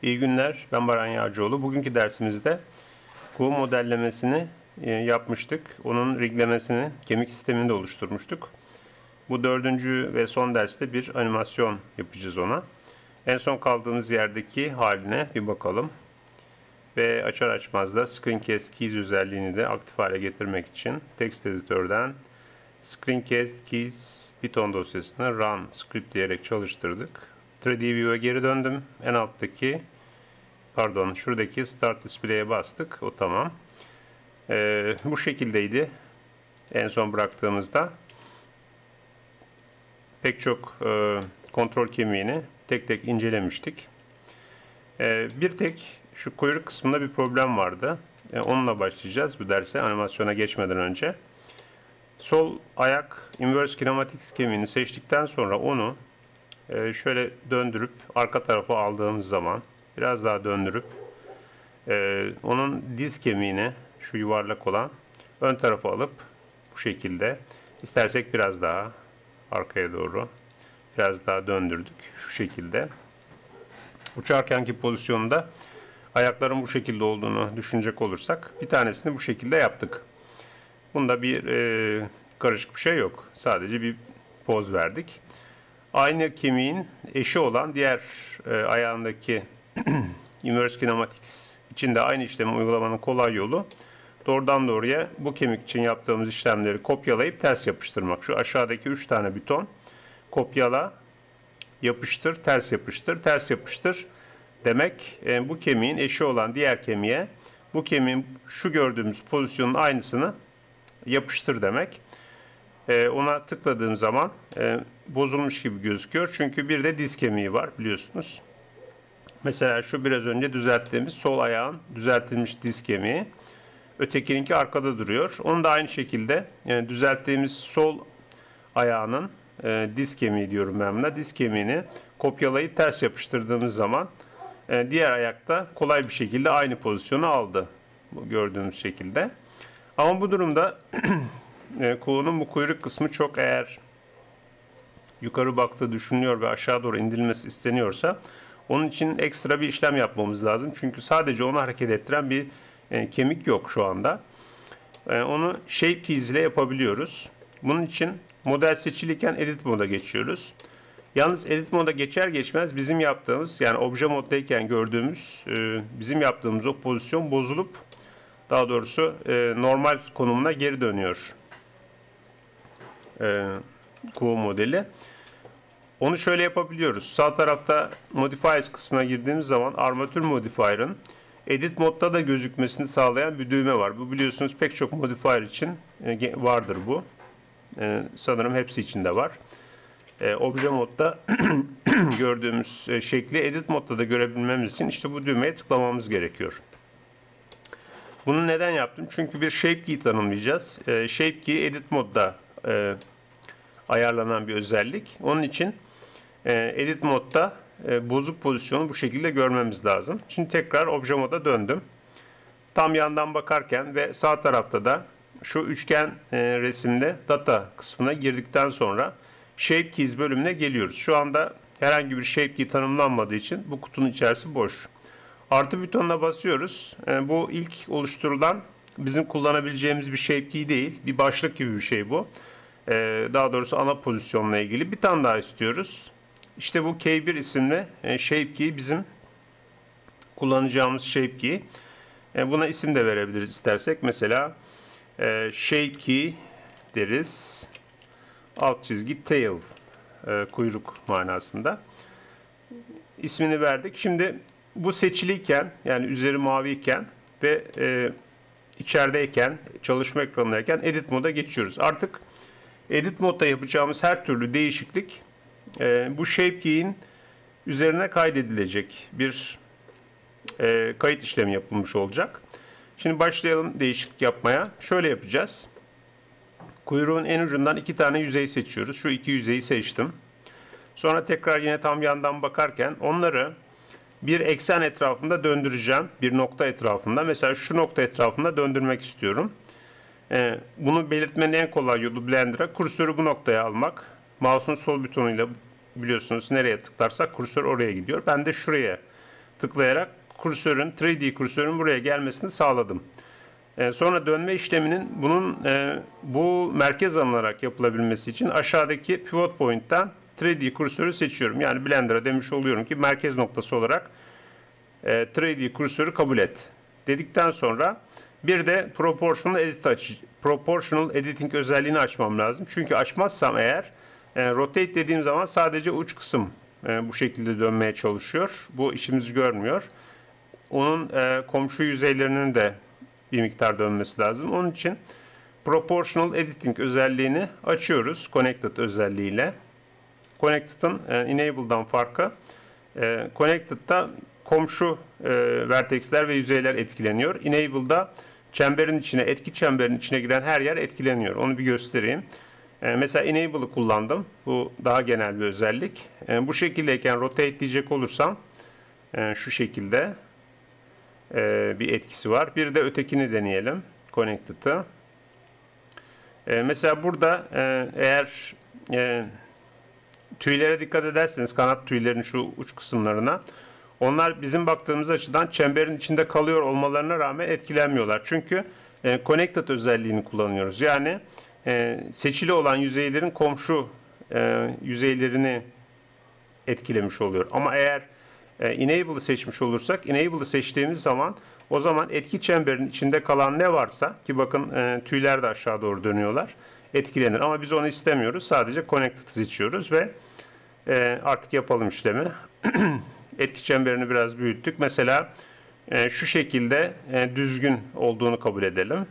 İyi günler, ben Baran Yağcıoğlu. Bugünkü dersimizde kuğu modellemesini yapmıştık. Onun riglemesini, kemik sistemini de oluşturmuştuk. Bu dördüncü ve son derste bir animasyon yapacağız ona. En son kaldığımız yerdeki haline bir bakalım. Ve açar açmaz da Screencast Keys özelliğini de aktif hale getirmek için text editörden Screencast Keys Python dosyasını run script diyerek çalıştırdık. 3D View'e geri döndüm. En alttaki şuradaki Start Display'e bastık. O tamam. Bu şekildeydi. En son bıraktığımızda pek çok kontrol kemiğini tek tek incelemiştik. Bir tek şu kuyruk kısmında bir problem vardı. Onunla başlayacağız bu derse animasyona geçmeden önce. Sol ayak inverse kinematics kemiğini seçtikten sonra onu şöyle döndürüp arka tarafa aldığımız zaman biraz daha döndürüp onun diz kemiğini şu yuvarlak olan ön tarafa alıp bu şekilde istersek biraz daha arkaya doğru biraz daha döndürdük şu şekilde. Uçarkenki pozisyonda ayakların bu şekilde olduğunu düşünecek olursak bir tanesini bu şekilde yaptık. Bunda bir karışık bir şey yok. Sadece bir poz verdik. Aynı kemiğin eşi olan diğer ayağındaki inverse kinematics için de aynı işlemi uygulamanın kolay yolu doğrudan doğruya bu kemik için yaptığımız işlemleri kopyalayıp ters yapıştırmak. Şu aşağıdaki 3 tane buton kopyala, yapıştır, ters yapıştır, ters yapıştır demek bu kemiğin eşi olan diğer kemiğe bu kemiğin şu gördüğümüz pozisyonun aynısını yapıştır demek. Ona tıkladığım zaman bozulmuş gibi gözüküyor. Çünkü bir de diz kemiği var biliyorsunuz. Mesela şu biraz önce düzelttiğimiz sol ayağın düzeltilmiş diz kemiği. Ötekininki arkada duruyor. Onu da aynı şekilde düzelttiğimiz sol ayağının diz kemiği diyorum ben buna. Diz kemiğini kopyalayıp ters yapıştırdığımız zaman diğer ayakta kolay bir şekilde aynı pozisyonu aldı. Bu gördüğümüz şekilde. Ama bu durumda kuğunun bu kuyruk kısmı çok eğer yukarı baktığı düşünülüyor ve aşağı doğru indirilmesi isteniyorsa onun için ekstra bir işlem yapmamız lazım. Çünkü sadece onu hareket ettiren bir kemik yok şu anda. Onu Shape Keys ile yapabiliyoruz. Bunun için model seçiliyken Edit moda geçiyoruz. Yalnız Edit moda geçer geçmez bizim yaptığımız yani obje moddayken gördüğümüz bizim yaptığımız o pozisyon bozulup daha doğrusu normal konumuna geri dönüyor kuğu modeli. Onu şöyle yapabiliyoruz. Sağ tarafta Modifiers kısmına girdiğimiz zaman armatür modifier'ın Edit modda da gözükmesini sağlayan bir düğme var. Bu biliyorsunuz pek çok modifier için vardır bu. Sanırım hepsi için de var. Obje modda gördüğümüz şekli Edit modda da görebilmemiz için işte bu düğmeye tıklamamız gerekiyor. Bunu neden yaptım? Çünkü bir Shape Key tanımlayacağız. Shape Key Edit modda ayarlanan bir özellik. Onun için Edit modda bozuk pozisyonu bu şekilde görmemiz lazım. Şimdi tekrar obje moda döndüm. Tam yandan bakarken ve sağ tarafta da şu üçgen resimde data kısmına girdikten sonra Shape Keys bölümüne geliyoruz. Şu anda herhangi bir Shape Key tanımlanmadığı için bu kutunun içerisi boş. Artı butonuna basıyoruz. Bu ilk oluşturulan bizim kullanabileceğimiz bir Shape Key değil. Bir başlık gibi bir şey bu. Daha doğrusu ana pozisyonla ilgili bir tane daha istiyoruz. İşte bu K1 isimli Shape Key bizim kullanacağımız Shape Key. Buna isim de verebiliriz istersek. Mesela Shape Key deriz. Alt çizgi tail kuyruk manasında. İsmini verdik. Şimdi bu seçiliyken yani üzeri maviyken ve içerideyken çalışma ekranındayken Edit moda geçiyoruz. Artık Edit modda yapacağımız her türlü değişiklik bu Shape Key'in üzerine kaydedilecek bir kayıt işlemi yapılmış olacak. Şimdi başlayalım değişiklik yapmaya. Şöyle yapacağız. Kuyruğun en ucundan iki tane yüzey seçiyoruz. Şu iki yüzeyi seçtim. Sonra tekrar yine tam yandan bakarken onları bir eksen etrafında döndüreceğim. Bir nokta etrafında. Mesela şu nokta etrafında döndürmek istiyorum. Bunu belirtmenin en kolay yolu Blender'a kursörü bu noktaya almak. Mouse'un sol butonuyla biliyorsunuz nereye tıklarsak kursör oraya gidiyor. Ben de şuraya tıklayarak kursörün, 3D kursörün buraya gelmesini sağladım. Sonra dönme işleminin bu merkez alınarak yapılabilmesi için aşağıdaki pivot point'ten 3D kursörü seçiyorum. Yani Blender'a demiş oluyorum ki merkez noktası olarak 3D kursörü kabul et dedikten sonra bir de Proportional Editing özelliğini açmam lazım. Çünkü açmazsam eğer rotate dediğim zaman sadece uç kısım bu şekilde dönmeye çalışıyor. Bu işimizi görmüyor. Onun komşu yüzeylerinin de bir miktar dönmesi lazım. Onun için Proportional Editing özelliğini açıyoruz Connected özelliğiyle. Connected'ın Enabled'dan farkı, Connected'da komşu vertexler ve yüzeyler etkileniyor. Enabled'da çemberin içine, etki çemberin içine giren her yer etkileniyor. Onu bir göstereyim. Mesela Enable'ı kullandım. Bu daha genel bir özellik. Bu şekildeyken rotate diyecek olursam şu şekilde bir etkisi var. Bir de ötekini deneyelim. Connected'ı. Mesela burada eğer tüylere dikkat ederseniz, kanat tüylerinin şu uç kısımlarına, onlar bizim baktığımız açıdan çemberin içinde kalıyor olmalarına rağmen etkilenmiyorlar. Çünkü Connected özelliğini kullanıyoruz. Yani seçili olan yüzeylerin komşu yüzeylerini etkilemiş oluyor. Ama eğer Enable'ı seçmiş olursak, Enable'ı seçtiğimiz zaman o zaman etki çemberin içinde kalan ne varsa, ki bakın tüyler de aşağı doğru dönüyorlar, etkilenir. Ama biz onu istemiyoruz. Sadece Connected seçiyoruz ve artık yapalım işlemi. Etki çemberini biraz büyüttük. Mesela şu şekilde düzgün olduğunu kabul edelim.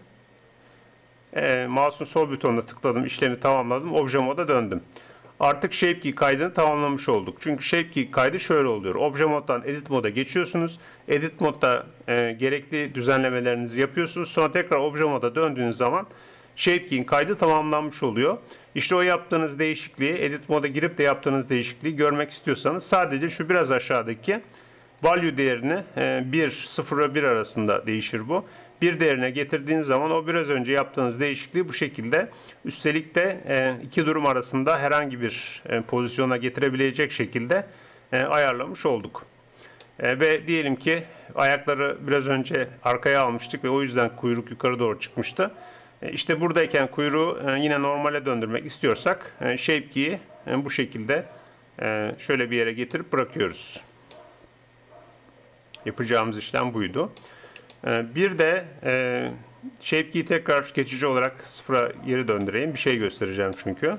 Mouse'un sol butonuna tıkladım, işlemi tamamladım, Obje Mode'a döndüm. Artık Shape Key kaydını tamamlamış olduk. Çünkü Shape Key kaydı şöyle oluyor. Obje Mode'dan Edit Mode'a geçiyorsunuz. Edit Mode'da gerekli düzenlemelerinizi yapıyorsunuz. Sonra tekrar Obje Mode'a döndüğünüz zaman Shape Key'in kaydı tamamlanmış oluyor. İşte o yaptığınız değişikliği, Edit Mode'a girip de yaptığınız değişikliği görmek istiyorsanız sadece şu biraz aşağıdaki value değerini 1, 0 ve 1 arasında değişir bu. Bir değerine getirdiğiniz zaman o biraz önce yaptığınız değişikliği bu şekilde, üstelik de iki durum arasında herhangi bir pozisyona getirebilecek şekilde ayarlamış olduk. Ve diyelim ki ayakları biraz önce arkaya almıştık ve o yüzden kuyruk yukarı doğru çıkmıştı. İşte buradayken kuyruğu yine normale döndürmek istiyorsak Shape Key'i bu şekilde şöyle bir yere getirip bırakıyoruz. Yapacağımız işlem buydu. Bir de Shape Key'i tekrar geçici olarak sıfıra geri döndüreyim. Bir şey göstereceğim çünkü.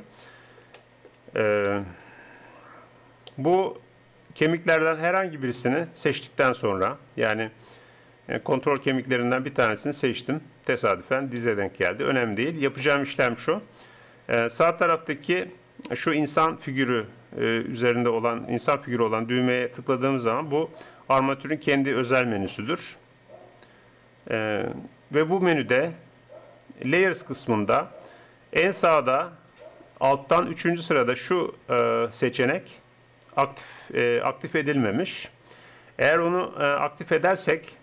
Bu kemiklerden herhangi birisini seçtikten sonra, yani kontrol kemiklerinden bir tanesini seçtim. Tesadüfen dize denk geldi. Önemli değil. Yapacağım işlem şu. Sağ taraftaki şu insan figürü üzerinde olan, insan figürü olan düğmeye tıkladığım zaman bu armatürün kendi özel menüsüdür. Ve bu menüde Layers kısmında en sağda alttan 3. sırada şu seçenek aktif edilmemiş. Eğer onu aktif edersek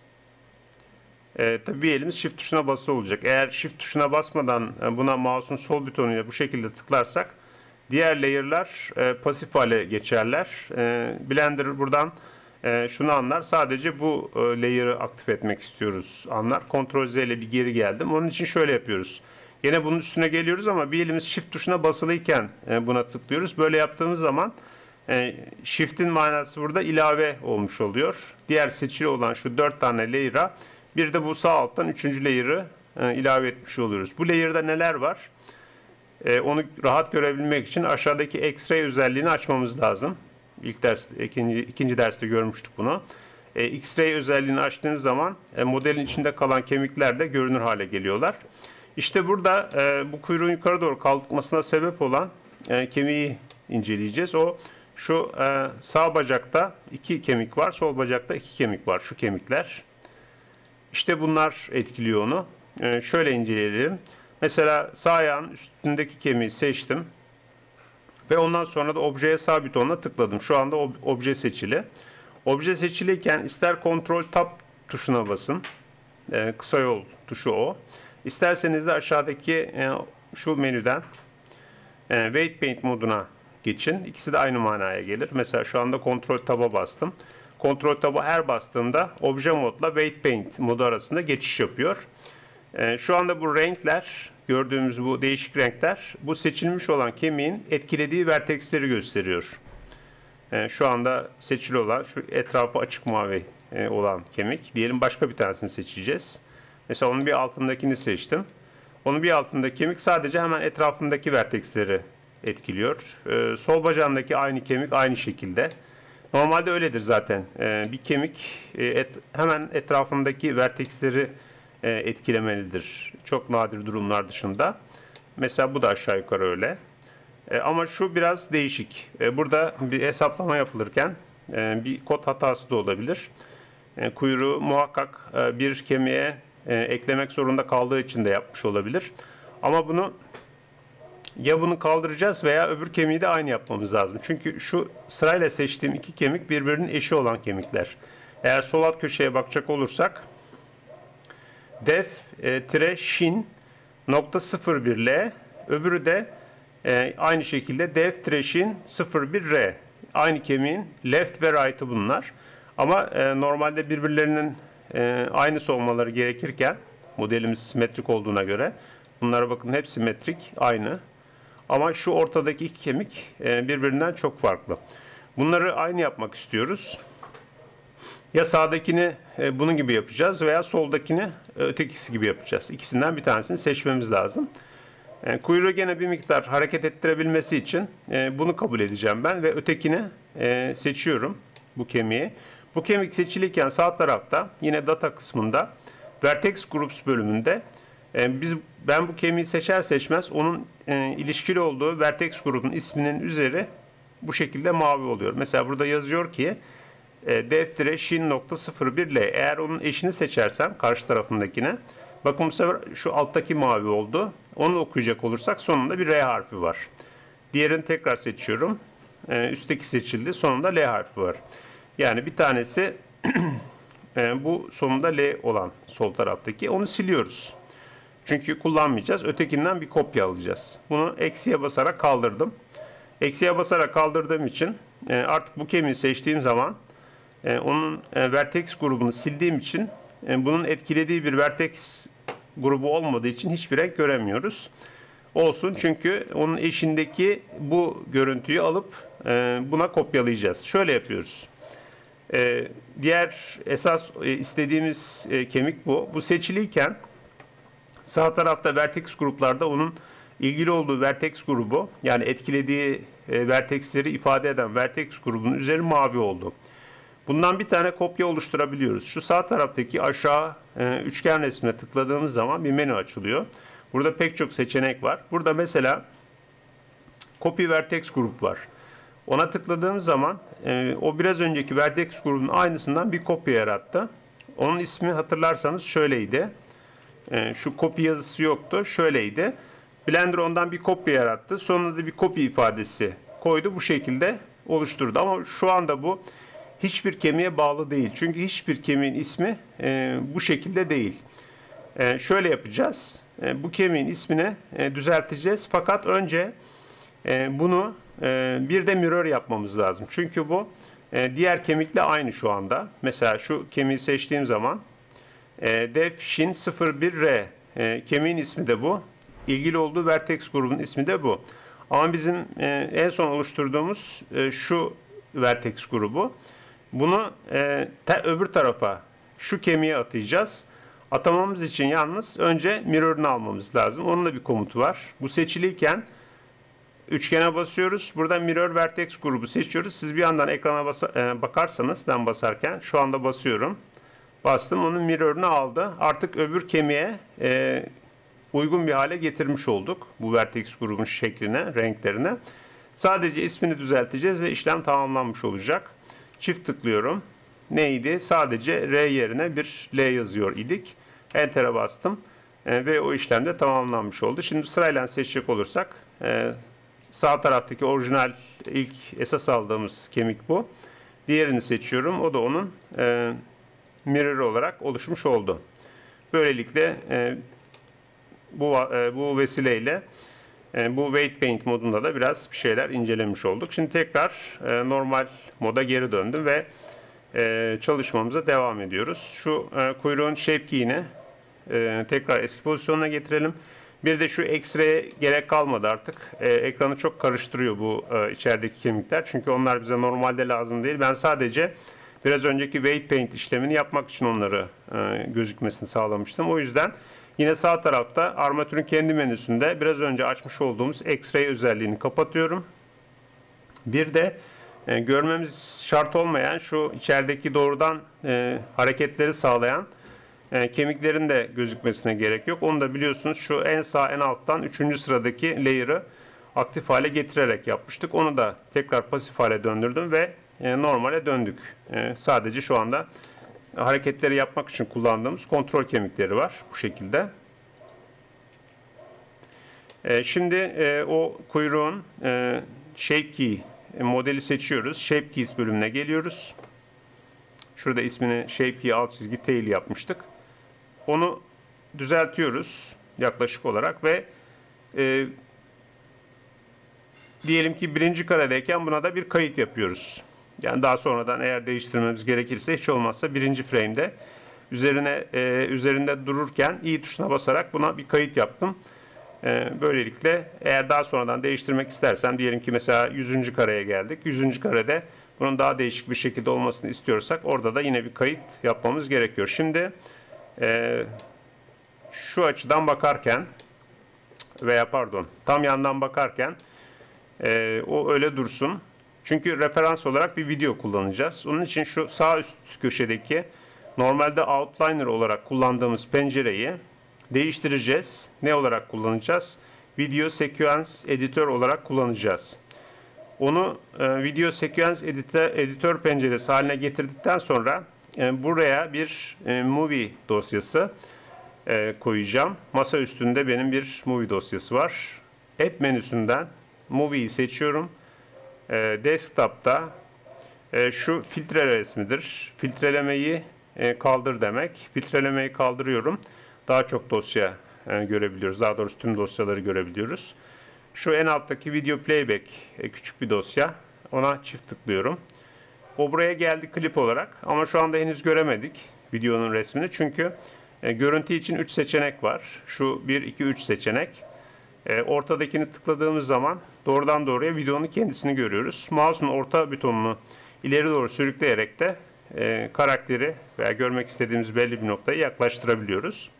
tabii bir elimiz Shift tuşuna basılı olacak. Eğer Shift tuşuna basmadan buna mouse'un sol butonuyla bu şekilde tıklarsak diğer layer'lar pasif hale geçerler. Blender buradan şunu anlar. Sadece bu layer'ı aktif etmek istiyoruz anlar. Ctrl Z ile bir geri geldim. Onun için şöyle yapıyoruz. Yine bunun üstüne geliyoruz ama bir elimiz Shift tuşuna basılıyken buna tıklıyoruz. Böyle yaptığımız zaman Shift'in manası burada ilave olmuş oluyor. Diğer seçili olan şu 4 tane layer'a bir de bu sağ alttan 3. layer'ı ilave etmiş oluyoruz. Bu layer'da neler var? Onu rahat görebilmek için aşağıdaki X-ray özelliğini açmamız lazım. İkinci derste görmüştük bunu. X-ray özelliğini açtığınız zaman modelin içinde kalan kemikler de görünür hale geliyorlar. İşte burada bu kuyruğun yukarı doğru kalkmasına sebep olan kemiği inceleyeceğiz. O şu sağ bacakta 2 kemik var, sol bacakta 2 kemik var. Şu kemikler. İşte bunlar etkiliyor onu. Şöyle inceleyelim. Mesela sağ ayağın üstündeki kemiği seçtim. Ve ondan sonra da objeye sağ butonuna tıkladım. Şu anda obje seçili. Obje seçiliyken ister Ctrl Tab tuşuna basın. Kısa yol tuşu o. İsterseniz de aşağıdaki şu menüden Weight Paint moduna geçin. İkisi de aynı manaya gelir. Mesela şu anda Ctrl Tab'a bastım. kontrol taba her bastığımda obje modla weight paint modu arasında geçiş yapıyor. Şu anda bu renkler, gördüğümüz bu değişik renkler, bu seçilmiş olan kemiğin etkilediği verteksleri gösteriyor. Şu anda seçili olan, şu etrafı açık mavi olan kemik. Diyelim başka bir tanesini seçeceğiz. Mesela onun bir altındakini seçtim. Onun bir altındaki kemik sadece hemen etrafındaki verteksleri etkiliyor. Sol bacağındaki aynı kemik aynı şekilde. Normalde öyledir zaten. Bir kemik hemen etrafındaki verteksleri etkilemelidir. Çok nadir durumlar dışında. Mesela bu da aşağı yukarı öyle. Ama şu biraz değişik. Burada bir hesaplama yapılırken bir kod hatası da olabilir. Kuyruğu muhakkak bir kemiğe eklemek zorunda kaldığı için de yapmış olabilir. Ama bunu kaldıracağız veya öbür kemiği de aynı yapmamız lazım. Çünkü şu sırayla seçtiğim iki kemik birbirinin eşi olan kemikler. Eğer sol alt köşeye bakacak olursak def-shin.01L, öbürü de aynı şekilde def-shin.01R. Aynı kemiğin left ve right'ı bunlar. Ama normalde birbirlerinin aynısı olmaları gerekirken, modelimiz simetrik olduğuna göre, bunlara bakın hep simetrik, aynı. Ama şu ortadaki iki kemik birbirinden çok farklı. Bunları aynı yapmak istiyoruz. Ya sağdakini bunun gibi yapacağız veya soldakini ötekisi gibi yapacağız. İkisinden bir tanesini seçmemiz lazım. Kuyruğu gene bir miktar hareket ettirebilmesi için bunu kabul edeceğim ben ve ötekini seçiyorum, bu kemiği. Bu kemik seçilirken sağ tarafta yine data kısmında vertex groups bölümünde ben bu kemiği seçer seçmez onun ilişkili olduğu vertex grubun isminin üzeri bu şekilde mavi oluyor. Mesela burada yazıyor ki def-shin.01L. Eğer onun eşini seçersem karşı tarafındakine, bakın bu sefer şu alttaki mavi oldu. Onu okuyacak olursak sonunda bir R harfi var. Diğerini tekrar seçiyorum. Üstteki seçildi. Sonunda L harfi var. Yani bir tanesi bu sonunda L olan sol taraftaki. Onu siliyoruz. Çünkü kullanmayacağız. Ötekinden bir kopya alacağız. Bunu eksiye basarak kaldırdım. Eksiye basarak kaldırdığım için artık bu kemiği seçtiğim zaman onun vertex grubunu sildiğim için bunun etkilediği bir vertex grubu olmadığı için hiçbir renk göremiyoruz. Olsun, çünkü onun eşindeki bu görüntüyü alıp buna kopyalayacağız. Şöyle yapıyoruz. Diğer esas istediğimiz kemik bu. Bu seçiliyken sağ tarafta vertex gruplarda onun ilgili olduğu vertex grubu, yani etkilediği vertexleri ifade eden vertex grubunun üzeri mavi oldu. Bundan bir tane kopya oluşturabiliyoruz. Şu sağ taraftaki aşağı üçgen resmine tıkladığımız zaman bir menü açılıyor. Burada pek çok seçenek var. Burada mesela copy vertex grup var. Ona tıkladığımız zaman o biraz önceki vertex grubunun aynısından bir kopya yarattı. Onun ismi hatırlarsanız şöyleydi. Şu copy yazısı yoktu. Şöyleydi. Blender ondan bir kopya yarattı. Sonra da bir copy ifadesi koydu. Bu şekilde oluşturdu. Ama şu anda bu hiçbir kemiğe bağlı değil. Çünkü hiçbir kemiğin ismi bu şekilde değil. Şöyle yapacağız. Bu kemiğin ismini düzelteceğiz. Fakat önce bunu bir de mirror yapmamız lazım. Çünkü bu diğer kemikle aynı şu anda. Mesela şu kemiği seçtiğim zaman def-shin.01R kemiğin ismi de bu. İlgili olduğu vertex grubunun ismi de bu. Ama bizim en son oluşturduğumuz şu vertex grubu. Bunu öbür tarafa, şu kemiğe atayacağız. Atamamız için yalnız önce mirror'ını almamız lazım. Onun da bir komutu var. Bu seçiliyken üçgene basıyoruz. Burada mirror vertex grubu seçiyoruz. Siz bir yandan ekrana bakarsanız, ben basarken şu anda basıyorum. Bastım, onun mirror'ını aldı. Artık öbür kemiğe uygun bir hale getirmiş olduk. Bu vertex grubun şekline, renklerine. Sadece ismini düzelteceğiz ve işlem tamamlanmış olacak. Çift tıklıyorum. Neydi? Sadece R yerine bir L yazıyor idik. Enter'e bastım. Ve o işlem de tamamlanmış oldu. Şimdi sırayla seçecek olursak sağ taraftaki orijinal ilk esas aldığımız kemik bu. Diğerini seçiyorum. O da onun mirror olarak oluşmuş oldu. Böylelikle bu vesileyle bu weight paint modunda da biraz bir şeyler incelemiş olduk. Şimdi tekrar normal moda geri döndüm ve çalışmamıza devam ediyoruz. Şu kuyruğun shape key'ini tekrar eski pozisyonuna getirelim. Bir de şu X-ray'e gerek kalmadı artık. Ekranı çok karıştırıyor bu içerideki kemikler. Çünkü onlar bize normalde lazım değil. Ben sadece biraz önceki weight paint işlemini yapmak için onları gözükmesini sağlamıştım. O yüzden yine sağ tarafta armatürün kendi menüsünde biraz önce açmış olduğumuz X-ray özelliğini kapatıyorum. Bir de görmemiz şart olmayan şu içerideki doğrudan hareketleri sağlayan kemiklerin de gözükmesine gerek yok. Onu da biliyorsunuz şu en sağ en alttan 3. sıradaki layer'ı aktif hale getirerek yapmıştık. Onu da tekrar pasif hale döndürdüm ve normale döndük. Sadece şu anda hareketleri yapmak için kullandığımız kontrol kemikleri var bu şekilde. Şimdi o kuyruğun shape key modeli seçiyoruz. Shape keys bölümüne geliyoruz. Şurada ismini shape key alt çizgi tail yapmıştık. Onu düzeltiyoruz yaklaşık olarak ve diyelim ki birinci karedeyken buna da bir kayıt yapıyoruz. Yani daha sonradan eğer değiştirmemiz gerekirse hiç olmazsa birinci frame'de üzerinde dururken i tuşuna basarak buna bir kayıt yaptım. Böylelikle eğer daha sonradan değiştirmek istersem diyelim ki mesela 100. kareye geldik. 100. karede bunun daha değişik bir şekilde olmasını istiyorsak orada da yine bir kayıt yapmamız gerekiyor. Şimdi şu açıdan bakarken veya pardon tam yandan bakarken o öyle dursun. Çünkü referans olarak bir video kullanacağız. Onun için şu sağ üst köşedeki normalde outliner olarak kullandığımız pencereyi değiştireceğiz. Ne olarak kullanacağız? Video Sequence Editor olarak kullanacağız. Onu Video Sequence Editor penceresi haline getirdikten sonra buraya bir movie dosyası koyacağım. Masa üstünde benim bir movie dosyası var. Add menüsünden movie'yi seçiyorum. Desktop'ta şu filtre resmidir. Filtrelemeyi kaldır demek. Filtrelemeyi kaldırıyorum. Daha çok dosya görebiliyoruz. Daha doğrusu tüm dosyaları görebiliyoruz. Şu en alttaki video playback küçük bir dosya. Ona çift tıklıyorum. O buraya geldi klip olarak ama şu anda henüz göremedik videonun resmini. Çünkü görüntü için 3 seçenek var. Şu 1, 2, 3 seçenek. Ortadakini tıkladığımız zaman doğrudan doğruya videonun kendisini görüyoruz. Mouse'un orta butonunu ileri doğru sürükleyerek de karakteri veya görmek istediğimiz belli bir noktayı yaklaştırabiliyoruz.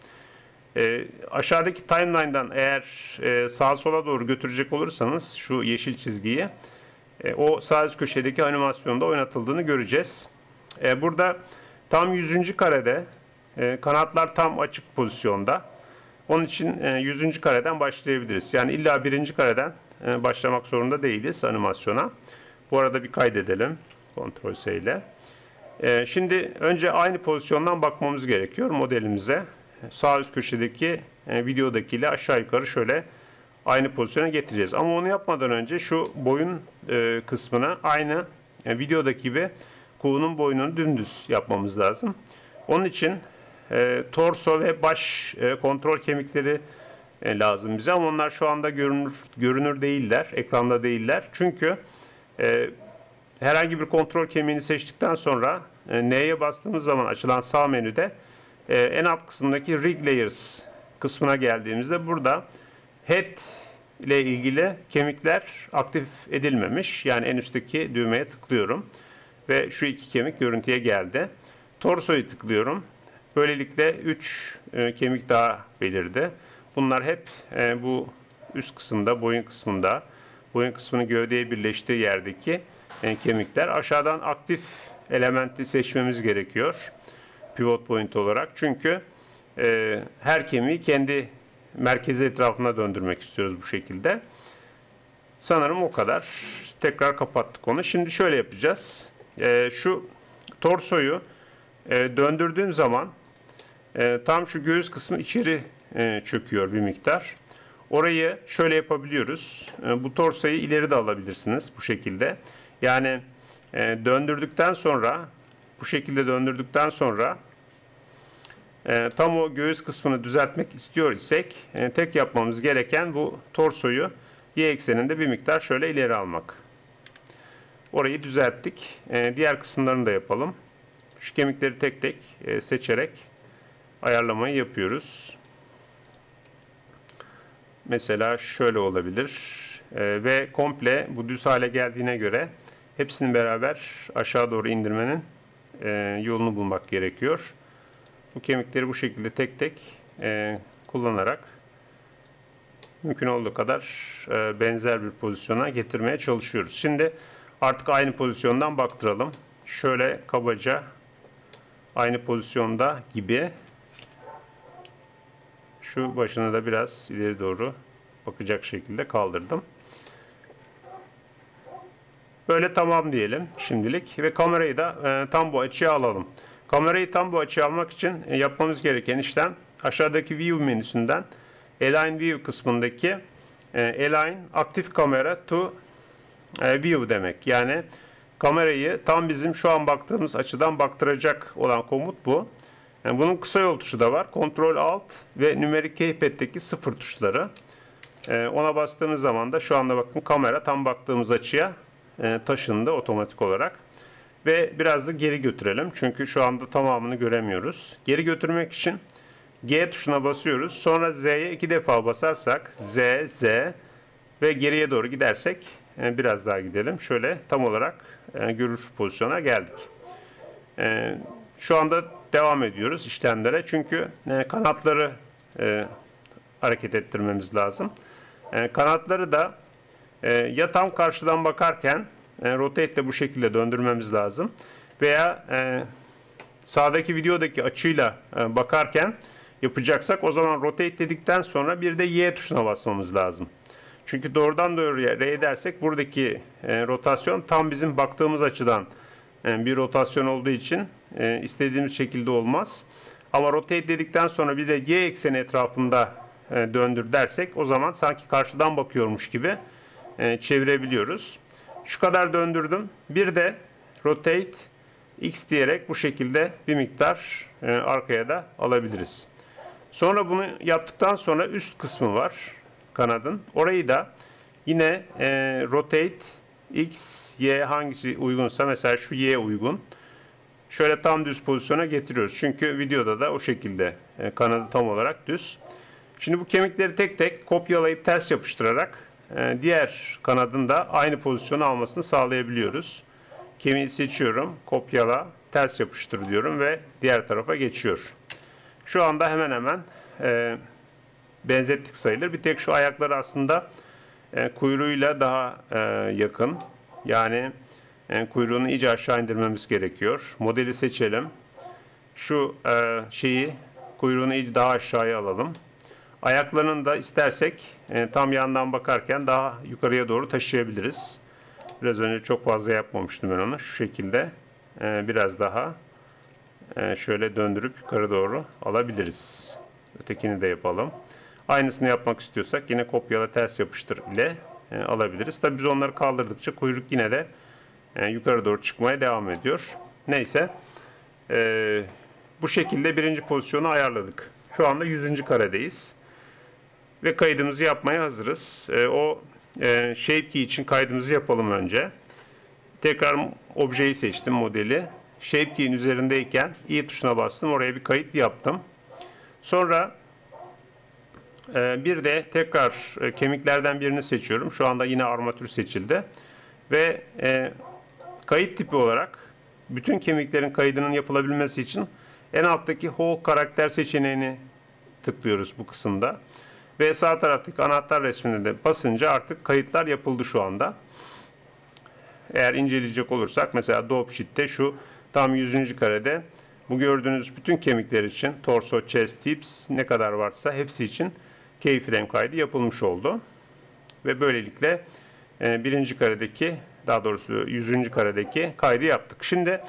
Aşağıdaki timeline'dan eğer sağa sola doğru götürecek olursanız şu yeşil çizgiyi o sağ üst köşedeki animasyonda oynatıldığını göreceğiz. Burada tam 100. karede kanatlar tam açık pozisyonda. Onun için 100. kareden başlayabiliriz. Yani illa 1. kareden başlamak zorunda değiliz animasyona. Bu arada bir kaydedelim. Ctrl S ile. Şimdi önce aynı pozisyondan bakmamız gerekiyor modelimize. Sağ üst köşedeki videodakiyle aşağı yukarı şöyle aynı pozisyona getireceğiz. Ama onu yapmadan önce şu boyun kısmına aynı videodaki gibi kuğunun boynunu dümdüz yapmamız lazım. Onun için torso ve baş kontrol kemikleri lazım bize ama onlar şu anda görünür değiller, ekranda değiller. Çünkü herhangi bir kontrol kemiğini seçtikten sonra N'ye bastığımız zaman açılan sağ menüde en alt kısımdaki Rig Layers kısmına geldiğimizde burada Head ile ilgili kemikler aktif edilmemiş. Yani en üstteki düğmeye tıklıyorum ve şu iki kemik görüntüye geldi. Torsoyu tıklıyorum. Böylelikle 3 kemik daha belirdi. Bunlar hep bu üst kısımda, boyun kısmında, boyun kısmının gövdeye birleştiği yerdeki kemikler. Aşağıdan aktif elementi seçmemiz gerekiyor. Pivot point olarak. Çünkü her kemiği kendi merkezi etrafına döndürmek istiyoruz bu şekilde. Sanırım o kadar. Tekrar kapattık onu. Şimdi şöyle yapacağız. Şu torsoyu döndürdüğüm zaman tam şu göğüs kısmı içeri çöküyor bir miktar. Orayı şöyle yapabiliyoruz. Bu torsoyu ileri de alabilirsiniz bu şekilde. Yani döndürdükten sonra bu şekilde döndürdükten sonra tam o göğüs kısmını düzeltmek istiyor isek tek yapmamız gereken bu torsoyu y ekseninde bir miktar şöyle ileri almak. Orayı düzelttik. Diğer kısımlarını da yapalım. Şu kemikleri tek tek seçerek ayarlamayı yapıyoruz. Mesela şöyle olabilir. Ve komple bu düz hale geldiğine göre hepsini beraber aşağı doğru indirmenin yolunu bulmak gerekiyor. Bu kemikleri bu şekilde tek tek kullanarak mümkün olduğu kadar benzer bir pozisyona getirmeye çalışıyoruz. Şimdi artık aynı pozisyondan baktıralım. Şöyle kabaca aynı pozisyonda gibi. Şu başını da biraz ileri doğru bakacak şekilde kaldırdım. Böyle tamam diyelim şimdilik ve kamerayı da tam bu açıya alalım. Kamerayı tam bu açıya almak için yapmamız gereken işlem aşağıdaki View menüsünden Align View kısmındaki Align Active Camera to View demek. Yani kamerayı tam bizim şu an baktığımız açıdan baktıracak olan komut bu. Yani bunun kısa yol tuşu da var. Ctrl Alt ve Numeric Keypad'deki 0 tuşları. Ona bastığımız zaman da şu anda bakın kamera tam baktığımız açıya taşındı otomatik olarak. Ve biraz da geri götürelim. Çünkü şu anda tamamını göremiyoruz. Geri götürmek için G tuşuna basıyoruz. Sonra Z'ye 2 defa basarsak Z, Z ve geriye doğru gidersek biraz daha gidelim. Şöyle tam olarak görüş pozisyona geldik. Şu anda devam ediyoruz işlemlere. Çünkü kanatları hareket ettirmemiz lazım. Kanatları da ya tam karşıdan bakarken rotate ile bu şekilde döndürmemiz lazım. Veya sağdaki videodaki açıyla bakarken yapacaksak o zaman rotate dedikten sonra bir de Y tuşuna basmamız lazım. Çünkü doğrudan doğruya R dersek buradaki rotasyon tam bizim baktığımız açıdan bir rotasyon olduğu için istediğimiz şekilde olmaz. Ama rotate dedikten sonra bir de Y ekseni etrafında döndür dersek o zaman sanki karşıdan bakıyormuş gibi çevirebiliyoruz. Şu kadar döndürdüm. Bir de rotate X diyerek bu şekilde bir miktar arkaya da alabiliriz. Sonra bunu yaptıktan sonra üst kısmı var kanadın. Orayı da yine rotate X, Y hangisi uygunsa mesela şu Y uygun. Şöyle tam düz pozisyona getiriyoruz. Çünkü videoda da o şekilde kanadı tam olarak düz. Şimdi bu kemikleri tek tek kopyalayıp ters yapıştırarak diğer kanadın da aynı pozisyonu almasını sağlayabiliyoruz. Kemiği seçiyorum, kopyala, ters yapıştır diyorum ve diğer tarafa geçiyor. Şu anda hemen hemen benzettik sayılır. Bir tek şu ayakları aslında kuyruğuyla daha yakın. Yani kuyruğunu iyice aşağı indirmemiz gerekiyor. Modeli seçelim. Şu kuyruğunu iyice daha aşağıya alalım. Ayaklarını da istersek tam yandan bakarken daha yukarıya doğru taşıyabiliriz. Biraz önce çok fazla yapmamıştım ben onu. Şu şekilde biraz daha şöyle döndürüp yukarı doğru alabiliriz. Ötekini de yapalım. Aynısını yapmak istiyorsak yine kopyala ters yapıştır ile alabiliriz. Tabii biz onları kaldırdıkça kuyruk yine de yukarı doğru çıkmaya devam ediyor. Neyse. Bu şekilde birinci pozisyonu ayarladık. Şu anda 100. karedeyiz. Ve kaydımızı yapmaya hazırız. Shape Key için kaydımızı yapalım önce. Tekrar objeyi seçtim, modeli. Shape Key'in üzerindeyken i tuşuna bastım. Oraya bir kayıt yaptım. Sonra bir de tekrar kemiklerden birini seçiyorum. Şu anda yine armatür seçildi. Ve kayıt tipi olarak bütün kemiklerin kaydının yapılabilmesi için en alttaki whole karakter seçeneğini tıklıyoruz bu kısımda. Ve sağ taraftaki anahtar resmine de basınca artık kayıtlar yapıldı şu anda. Eğer inceleyecek olursak mesela Adobe Sheet'te şu tam 100. karede bu gördüğünüz bütün kemikler için torso, chest, hips ne kadar varsa hepsi için keyframe kaydı yapılmış oldu. Ve böylelikle birinci karedeki, daha doğrusu 100. karedeki kaydı yaptık. Şimdi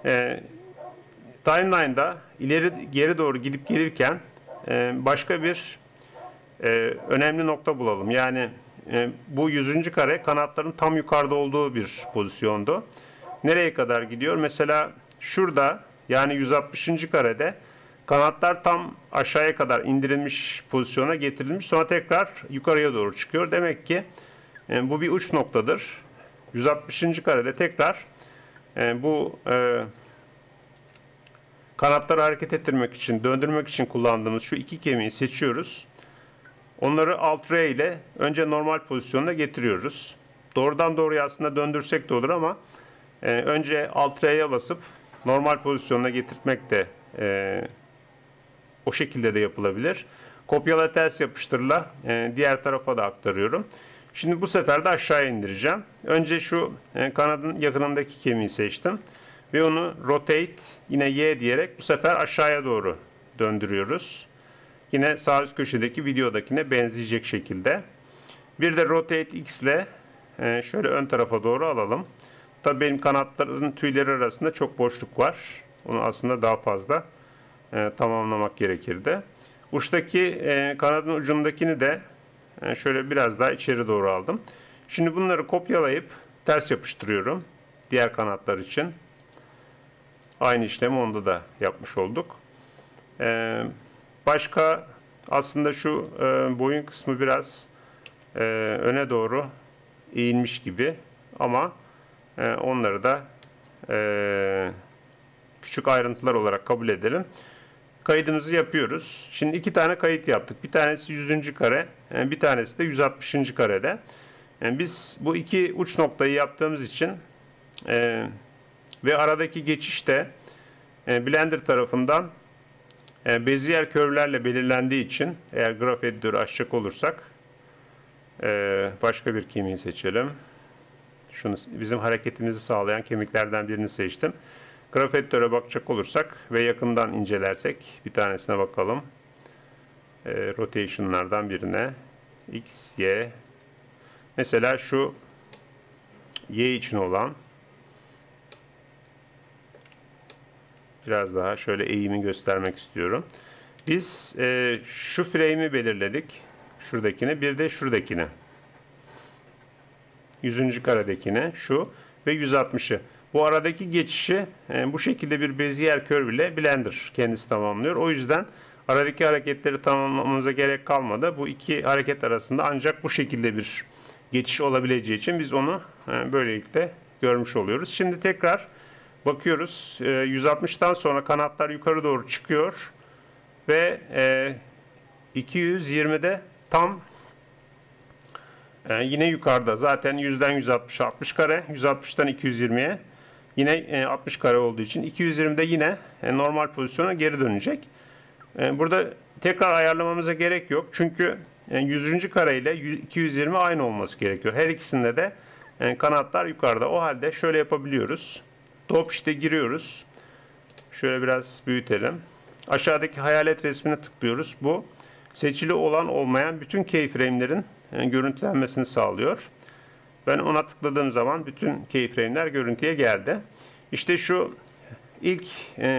timeline'da ileri geri doğru gidip gelirken başka bir önemli nokta bulalım. Yani bu 100. kare kanatların tam yukarıda olduğu bir pozisyondu. Nereye kadar gidiyor? Mesela şurada yani 160. karede kanatlar tam aşağıya kadar indirilmiş pozisyona getirilmiş. Sonra tekrar yukarıya doğru çıkıyor. Demek ki bu bir uç noktadır. 160. karede tekrar bu kanatları hareket ettirmek için, döndürmek için kullandığımız şu iki kemiği seçiyoruz. Onları Alt R ile önce normal pozisyonuna getiriyoruz. Doğrudan doğruya aslında döndürsek de olur ama önce Alt R'ye basıp normal pozisyonuna getirtmek de o şekilde de yapılabilir. Kopyala ters yapıştırla diğer tarafa da aktarıyorum. Şimdi bu sefer de aşağıya indireceğim. Önce şu kanadın yakınındaki kemiği seçtim. Ve onu rotate yine Y diyerek bu sefer aşağıya doğru döndürüyoruz. Yine sağ üst köşedeki videodakine benzeyecek şekilde. Bir de rotate X ile şöyle ön tarafa doğru alalım. Tabii benim kanatların tüyleri arasında çok boşluk var. Onu aslında daha fazla tamamlamak gerekirdi. Uçtaki kanadın ucundakini de şöyle biraz daha içeri doğru aldım. Şimdi bunları kopyalayıp ters yapıştırıyorum. Diğer kanatlar için. Aynı işlemi onda da yapmış olduk. Başka aslında şu boyun kısmı biraz öne doğru eğilmiş gibi ama onları da küçük ayrıntılar olarak kabul edelim. Kaydımızı yapıyoruz. Şimdi iki tane kayıt yaptık. Bir tanesi 100. kare, bir tanesi de 160. karede. Biz bu iki uç noktayı yaptığımız için ve aradaki geçiş de Blender tarafından Bezier curve'lerle belirlendiği için eğer graf editörü açacak olursak başka bir kemiği seçelim. Şunu bizim hareketimizi sağlayan kemiklerden birini seçtim. Graf editöre bakacak olursak ve yakından incelersek bir tanesine bakalım. Rotation'lardan birine X, Y. Mesela şu Y için olan biraz daha şöyle eğimi göstermek istiyorum. Biz şu frame'i belirledik. Şuradakine bir de şuradakine. 100. karedekine şu ve 160'ı. Bu aradaki geçişi bu şekilde bir Bezier curve ile Blender kendisi tamamlıyor. O yüzden aradaki hareketleri tamamlamamıza gerek kalmadı. Bu iki hareket arasında ancak bu şekilde bir geçiş olabileceği için biz onu böylelikle görmüş oluyoruz. Şimdi tekrar bakıyoruz. 160'tan sonra kanatlar yukarı doğru çıkıyor ve 220'de tam yine yukarıda. Zaten 100'den 160'a 60 kare, 160'tan 220'ye yine 60 kare olduğu için 220'de yine normal pozisyona geri dönecek. Burada tekrar ayarlamamıza gerek yok. Çünkü 100. kare ile 220 aynı olması gerekiyor. Her ikisinde de kanatlar yukarıda. O halde şöyle yapabiliyoruz. Top işte giriyoruz. Şöyle biraz büyütelim. Aşağıdaki hayalet resmine tıklıyoruz. Bu seçili olan olmayan bütün keyframe'lerin görüntülenmesini sağlıyor. Ben ona tıkladığım zaman bütün keyframe'ler görüntüye geldi. İşte şu ilk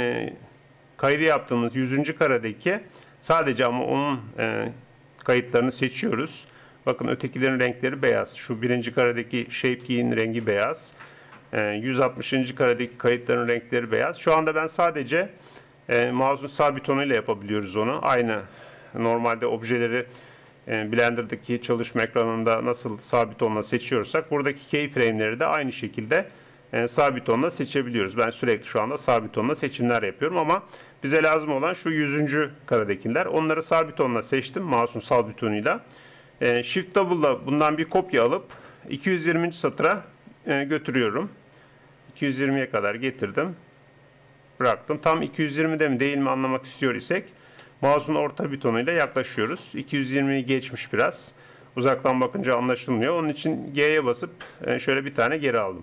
kaydı yaptığımız 100. karedeki sadece ama onun kayıtlarını seçiyoruz. Bakın ötekilerin renkleri beyaz. Şu 1. karedeki Shape Key'in rengi beyaz. 160. karedeki kayıtların renkleri beyaz. Şu anda ben sadece mouse'un sağ butonuyla yapabiliyoruz onu. Aynı normalde objeleri Blender'daki çalışma ekranında nasıl sağ butonla seçiyorsak buradaki keyframe'leri de aynı şekilde sağ butonla seçebiliyoruz. Ben sürekli şu anda sağ butonla seçimler yapıyorum ama bize lazım olan şu 100. karedekiler. Onları sağ butonla seçtim mouse'un sağ butonuyla. Shift Double'la bundan bir kopya alıp 220. satıra götürüyorum. 220'ye kadar getirdim. Bıraktım. Tam 220'de mi değil mi anlamak istiyor isek mouse'un orta butonuyla yaklaşıyoruz. 220'yi geçmiş biraz. Uzaktan bakınca anlaşılmıyor. Onun için G'ye basıp şöyle bir tane geri aldım.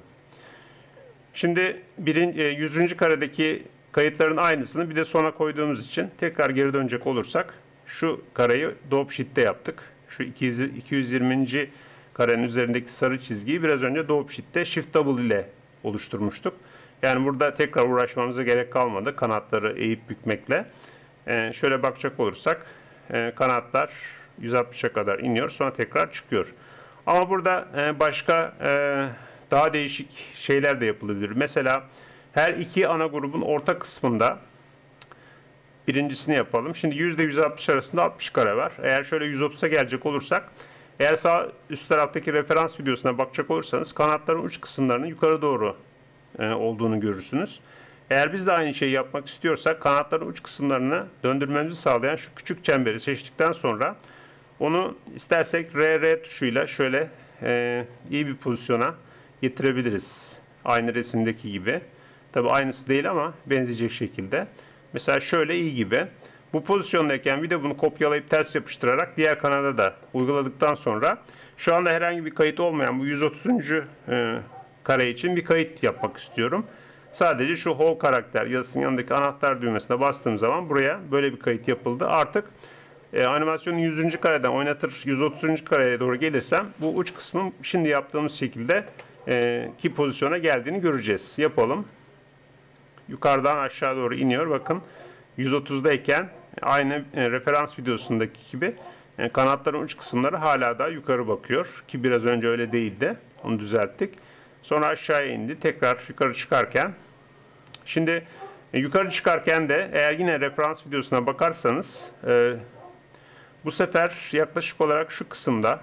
Şimdi 100. karedeki kayıtların aynısını bir de sona koyduğumuz için tekrar geri dönecek olursak şu kareyi Dope Sheet'te yaptık. Şu 220. karenin üzerindeki sarı çizgiyi biraz önce Dope Sheet'te Shift Double ile oluşturmuştuk. Yani burada tekrar uğraşmamıza gerek kalmadı kanatları eğip bükmekle. Şöyle bakacak olursak kanatlar 160'a kadar iniyor sonra tekrar çıkıyor. Ama burada başka daha değişik şeyler de yapılabilir. Mesela her iki ana grubun orta kısmında birincisini yapalım. Şimdi %160 arasında 60 kare var. Eğer şöyle 130'a gelecek olursak eğer sağ üst taraftaki referans videosuna bakacak olursanız kanatların uç kısımlarının yukarı doğru olduğunu görürsünüz. Eğer biz de aynı şeyi yapmak istiyorsak kanatların uç kısımlarını döndürmemizi sağlayan şu küçük çemberi seçtikten sonra onu istersek R tuşuyla şöyle iyi bir pozisyona getirebiliriz. Aynı resimdeki gibi. Tabi aynısı değil ama benzeyecek şekilde. Mesela şöyle iyi gibi. Bu pozisyondayken bir de bunu kopyalayıp ters yapıştırarak diğer kanada da uyguladıktan sonra şu anda herhangi bir kayıt olmayan bu 130. kare için bir kayıt yapmak istiyorum. Sadece şu whole karakter yazısının yanındaki anahtar düğmesine bastığım zaman buraya böyle bir kayıt yapıldı. Artık animasyonun 100. kareden oynatır 130. kareye doğru gelirsem bu uç kısmın şimdi yaptığımız şekilde ki pozisyona geldiğini göreceğiz. Yapalım. Yukarıdan aşağı doğru iniyor. Bakın 130'dayken aynı referans videosundaki gibi kanatların uç kısımları hala da yukarı bakıyor. Ki biraz önce öyle değildi. Onu düzelttik. Sonra aşağıya indi. Tekrar yukarı çıkarken. Şimdi yukarı çıkarken de eğer yine referans videosuna bakarsanız bu sefer yaklaşık olarak şu kısımda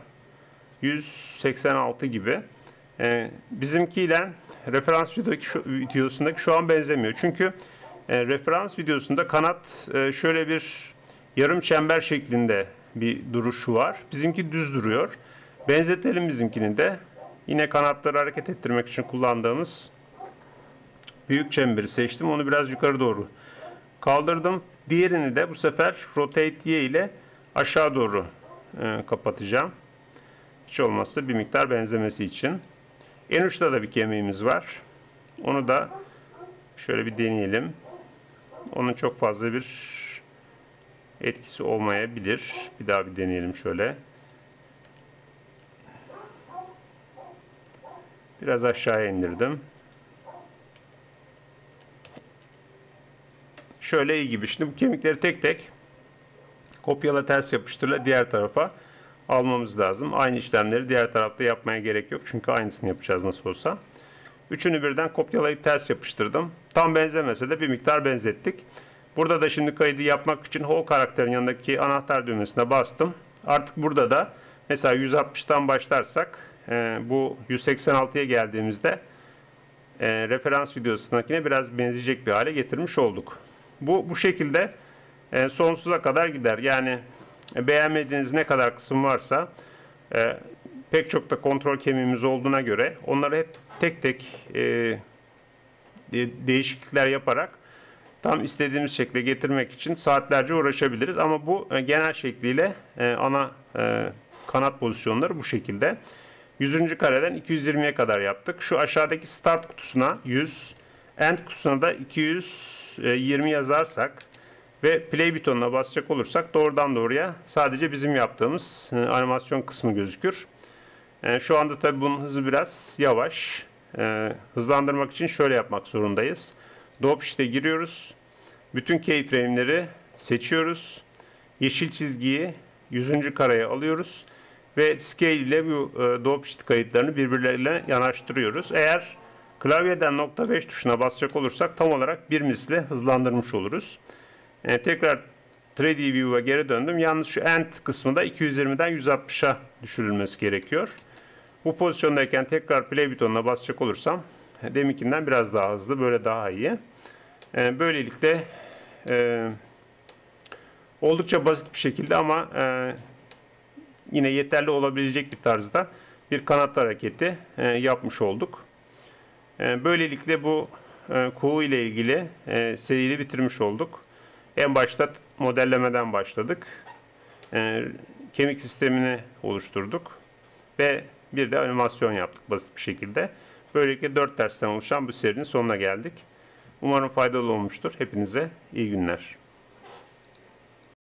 186 gibi bizimkiyle referans videosundaki şu an benzemiyor. Çünkü referans videosunda kanat şöyle bir yarım çember şeklinde bir duruşu var. Bizimki düz duruyor. Benzetelim bizimkini de. Yine kanatları hareket ettirmek için kullandığımız büyük çemberi seçtim. Onu biraz yukarı doğru kaldırdım. Diğerini de bu sefer Rotate Y ile aşağı doğru kapatacağım. Hiç olmazsa bir miktar benzemesi için. En uçta da bir kemiğimiz var. Onu da şöyle bir deneyelim. Onun çok fazla bir etkisi olmayabilir. Bir daha bir deneyelim şöyle. Biraz aşağıya indirdim. Şöyle iyi gibi. Şimdi bu kemikleri tek tek kopyala ters yapıştırla diğer tarafa almamız lazım. Aynı işlemleri diğer tarafta yapmaya gerek yok. Çünkü aynısını yapacağız nasıl olsa. Üçünü birden kopyalayıp ters yapıştırdım. Tam benzemese de bir miktar benzettik. Burada da şimdi kaydı yapmak için whole karakterin yanındaki anahtar düğmesine bastım. Artık burada da mesela 160'tan başlarsak bu 186'ya geldiğimizde referans videosundakine biraz benzeyecek bir hale getirmiş olduk. Bu şekilde sonsuza kadar gider. Yani beğenmediğiniz ne kadar kısım varsa pek çok da kontrol kemiğimiz olduğuna göre onları hep tek tek değişiklikler yaparak tam istediğimiz şekle getirmek için saatlerce uğraşabiliriz. Ama bu genel şekliyle ana kanat pozisyonları bu şekilde. 100. kareden 220'ye kadar yaptık. Şu aşağıdaki start kutusuna 100, end kutusuna da 220 yazarsak ve play butonuna basacak olursak doğrudan doğruya sadece bizim yaptığımız animasyon kısmı gözükür. Şu anda tabi bunun hızı biraz yavaş. Hızlandırmak için şöyle yapmak zorundayız. Dope Sheet'e giriyoruz. Bütün keyframe'leri seçiyoruz. Yeşil çizgiyi 100. kareye alıyoruz. Ve Scale ile bu Dope Sheet kayıtlarını birbirleriyle yanaştırıyoruz. Eğer klavyeden .5 tuşuna basacak olursak tam olarak bir misli hızlandırmış oluruz. Tekrar 3D View'a geri döndüm. Yalnız şu End kısmı da 220'den 160'a düşürülmesi gerekiyor. Bu pozisyondayken tekrar Play butonuna basacak olursam deminkinden biraz daha hızlı, böyle daha iyi. Böylelikle oldukça basit bir şekilde ama yine yeterli olabilecek bir tarzda bir kanat hareketi yapmış olduk. Böylelikle bu kuğu ile ilgili seriyi bitirmiş olduk. En başta modellemeden başladık. Kemik sistemini oluşturduk. Ve bir de animasyon yaptık basit bir şekilde. Böylelikle 4 dersten oluşan bu serinin sonuna geldik. Umarım faydalı olmuştur. Hepinize iyi günler.